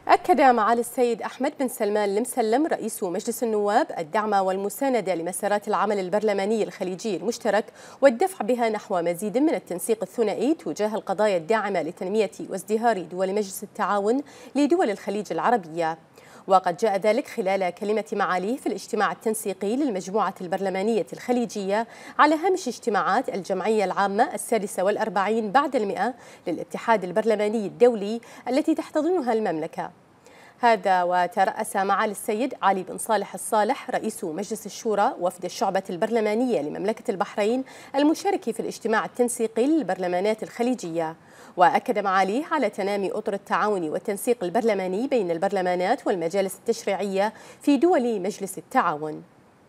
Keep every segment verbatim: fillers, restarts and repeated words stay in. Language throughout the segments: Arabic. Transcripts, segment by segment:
أكد معالي السيد أحمد بن سلمان المسلم رئيس مجلس النواب الدعم والمساندة لمسارات العمل البرلماني الخليجي المشترك والدفع بها نحو مزيد من التنسيق الثنائي تجاه القضايا الداعمة لتنمية وازدهار دول مجلس التعاون لدول الخليج العربية. وقد جاء ذلك خلال كلمة معاليه في الاجتماع التنسيقي للمجموعة البرلمانية الخليجية على هامش اجتماعات الجمعية العامة السادسة والأربعين بعد المئة للاتحاد البرلماني الدولي التي تحتضنها المملكة. هذا وترأس معالي السيد علي بن صالح الصالح رئيس مجلس الشورى وفد الشعبة البرلمانية لمملكة البحرين المشارك في الاجتماع التنسيقي للبرلمانات الخليجية. وأكد معاليه على تنامي أطر التعاون والتنسيق البرلماني بين البرلمانات والمجالس التشريعية في دول مجلس التعاون.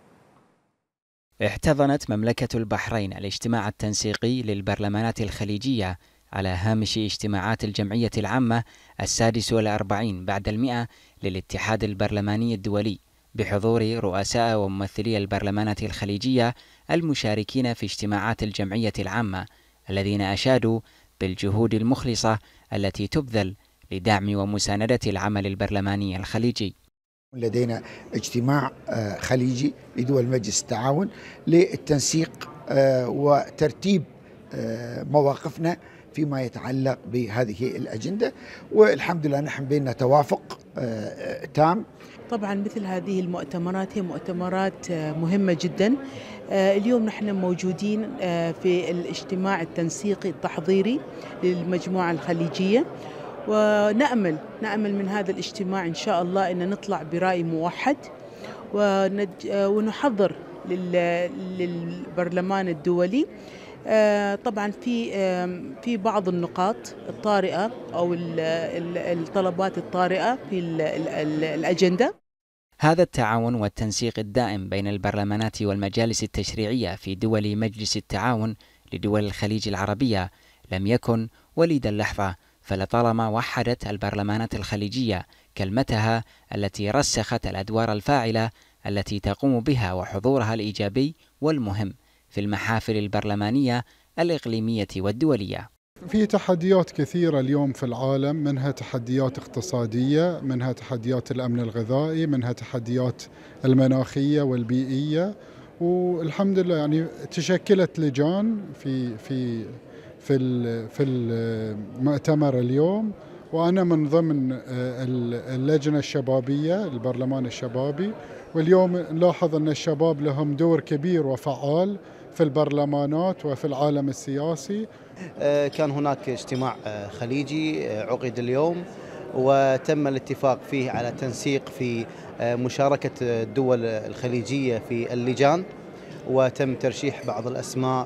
احتضنت مملكة البحرين الاجتماع التنسيقي للبرلمانات الخليجية على هامش اجتماعات الجمعية العامة السادس والأربعين بعد المئة للاتحاد البرلماني الدولي بحضور رؤساء وممثلي البرلمانات الخليجية المشاركين في اجتماعات الجمعية العامة، الذين أشادوا بالجهود المخلصة التي تبذل لدعم ومساندة العمل البرلماني الخليجي. لدينا اجتماع خليجي لدول مجلس التعاون للتنسيق وترتيب مواقفنا فيما يتعلق بهذه الأجندة، والحمد لله نحن بيننا توافق تام. طبعا مثل هذه المؤتمرات هي مؤتمرات مهمة جدا. اليوم نحن موجودين في الاجتماع التنسيقي التحضيري للمجموعة الخليجية، ونأمل نأمل من هذا الاجتماع إن شاء الله أن نطلع برأي موحد ونحضر للبرلمان الدولي طبعا في في بعض النقاط الطارئة أو الطلبات الطارئة في الأجندة. هذا التعاون والتنسيق الدائم بين البرلمانات والمجالس التشريعية في دول مجلس التعاون لدول الخليج العربية لم يكن وليد اللحظة، فلطالما وحدت البرلمانات الخليجية كلمتها التي رسخت الأدوار الفاعلة التي تقوم بها وحضورها الإيجابي والمهم في المحافل البرلمانية الإقليمية والدولية. في تحديات كثيرة اليوم في العالم، منها تحديات اقتصادية، منها تحديات الأمن الغذائي، منها تحديات المناخية والبيئية، والحمد لله يعني تشكلت لجان في في في في المؤتمر اليوم، وأنا من ضمن اللجنة الشبابية البرلمان الشبابي، واليوم نلاحظ أن الشباب لهم دور كبير وفعال في البرلمانات وفي العالم السياسي. كان هناك اجتماع خليجي عقد اليوم، وتم الاتفاق فيه على تنسيق في مشاركة الدول الخليجية في اللجان، وتم ترشيح بعض الأسماء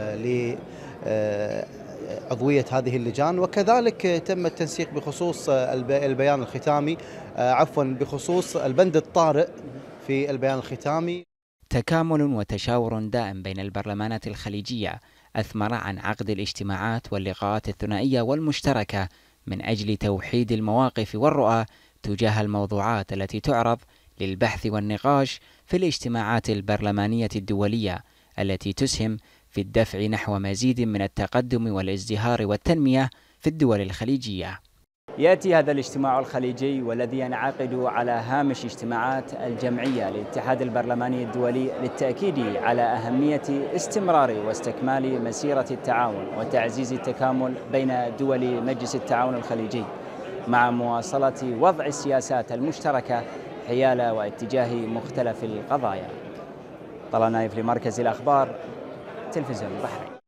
لعضوية هذه اللجان، وكذلك تم التنسيق بخصوص البيان الختامي عفوا بخصوص البند الطارئ في البيان الختامي. تكامل وتشاور دائم بين البرلمانات الخليجية أثمر عن عقد الاجتماعات واللقاءات الثنائية والمشتركة من أجل توحيد المواقف والرؤى تجاه الموضوعات التي تعرض للبحث والنقاش في الاجتماعات البرلمانية الدولية التي تسهم في الدفع نحو مزيد من التقدم والازدهار والتنمية في الدول الخليجية. يأتي هذا الاجتماع الخليجي والذي ينعقد على هامش اجتماعات الجمعية للاتحاد البرلماني الدولي للتأكيد على أهمية استمرار واستكمال مسيرة التعاون وتعزيز التكامل بين دول مجلس التعاون الخليجي، مع مواصلة وضع السياسات المشتركة حيال واتجاه مختلف القضايا. طلال نايف لمركز الأخبار، تلفزيون البحرين.